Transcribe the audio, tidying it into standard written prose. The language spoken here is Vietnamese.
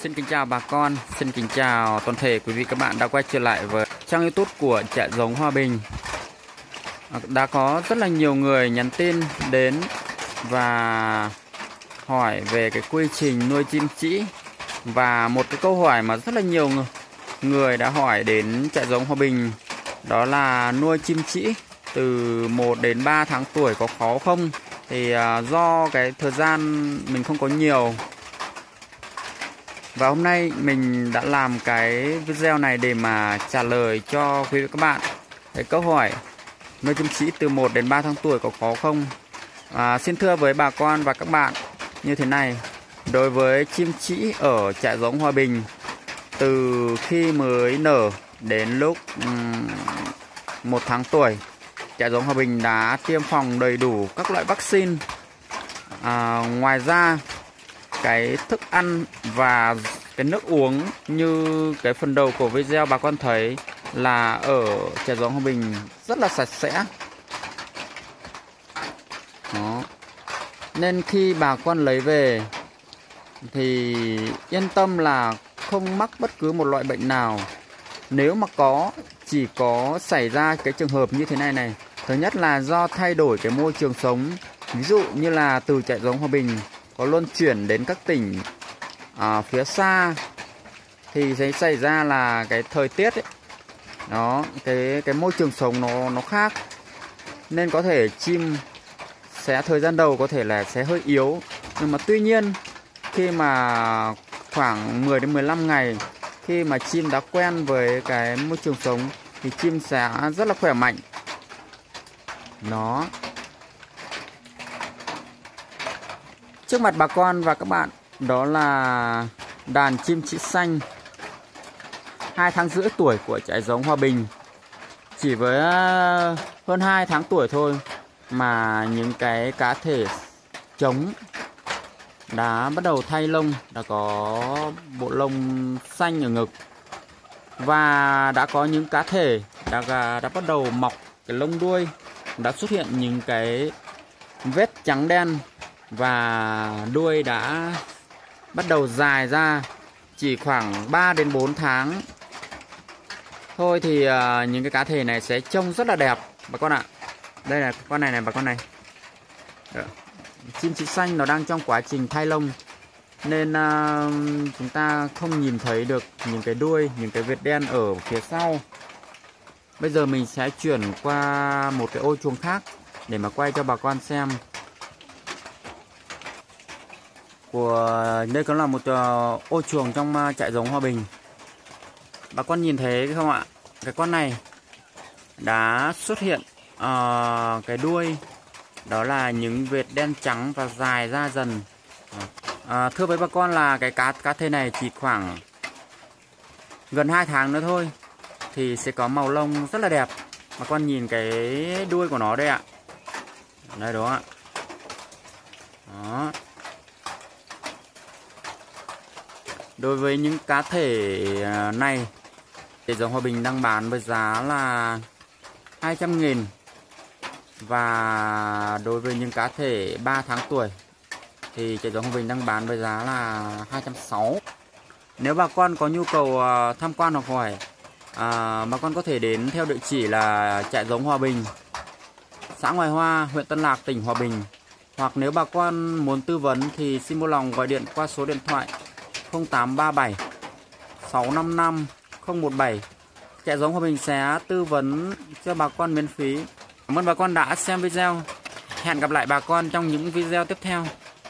Xin kính chào bà con, xin kính chào toàn thể quý vị các bạn đã quay trở lại với trang YouTube của trại giống Hòa Bình. Đã có rất là nhiều người nhắn tin đến và hỏi về cái quy trình nuôi chim trĩ. Và một cái câu hỏi mà rất là nhiều người đã hỏi đến trại giống Hòa Bình, đó là nuôi chim trĩ từ 1 đến 3 tháng tuổi có khó không? Thì do cái thời gian mình không có nhiều, và hôm nay mình đã làm cái video này để mà trả lời cho quý vị các bạn cái câu hỏi nuôi chim trĩ từ 1 đến 3 tháng tuổi có khó không. Xin thưa với bà con và các bạn như thế này, đối với chim trĩ ở trại giống Hòa Bình, từ khi mới nở đến lúc 1 tháng tuổi, trại giống Hòa Bình đã tiêm phòng đầy đủ các loại vaccine. Ngoài ra cái thức ăn và cái nước uống như cái phần đầu của video bà con thấy là ở trại giống Hòa Bình rất là sạch sẽ. Đó. Nên khi bà con lấy về thì yên tâm là không mắc bất cứ một loại bệnh nào. Nếu mà có, chỉ có xảy ra cái trường hợp như thế này này. Thứ nhất là do thay đổi cái môi trường sống. Ví dụ như là từ trại giống Hòa Bình có luân chuyển đến các tỉnh phía xa thì sẽ xảy ra là cái thời tiết ấy, đó, cái môi trường sống nó khác, nên có thể chim sẽ thời gian đầu có thể là sẽ hơi yếu. Nhưng mà tuy nhiên khi mà khoảng 10 đến 15 ngày, khi mà chim đã quen với cái môi trường sống thì chim sẽ rất là khỏe mạnh. Nó trước mặt bà con và các bạn, đó là đàn chim trĩ xanh 2 tháng rưỡi tuổi của trại giống Hòa Bình. Chỉ với hơn 2 tháng tuổi thôi mà những cái cá thể trống đã bắt đầu thay lông, đã có bộ lông xanh ở ngực, và đã có những cá thể đã bắt đầu mọc cái lông đuôi, đã xuất hiện những cái vết trắng đen và đuôi đã bắt đầu dài ra. Chỉ khoảng 3 đến 4 tháng thôi thì những cái cá thể này sẽ trông rất là đẹp bà con ạ. Đây là con này bà con này. Chim trĩ xanh nó đang trong quá trình thay lông nên chúng ta không nhìn thấy được những cái đuôi, những cái vệt đen ở phía sau. Bây giờ mình sẽ chuyển qua một cái ô chuồng khác để mà quay cho bà con xem. Đây có là một ô chuồng trong trại giống Hòa Bình. Bà con nhìn thấy không ạ? Cái con này đã xuất hiện cái đuôi, đó là những vệt đen trắng và dài ra dần. Thưa với bà con là cái cá thể này chỉ khoảng gần 2 tháng nữa thôi thì sẽ có màu lông rất là đẹp. Bà con nhìn cái đuôi của nó đây ạ. Đây đó ạ. Đó. Đối với những cá thể này, trại giống Hòa Bình đang bán với giá là 200.000. Và đối với những cá thể 3 tháng tuổi thì trại giống Hòa Bình đang bán với giá là 260. Nếu bà con có nhu cầu tham quan hoặc hỏi, bà con có thể đến theo địa chỉ là trại giống Hòa Bình, xã Ngoài Hoa, huyện Tân Lạc, tỉnh Hòa Bình. Hoặc nếu bà con muốn tư vấn thì xin vui lòng gọi điện qua số điện thoại 0837 655 017. Trại giống Hòa Bình sẽ tư vấn cho bà con miễn phí. Cảm ơn bà con đã xem video. Hẹn gặp lại bà con trong những video tiếp theo.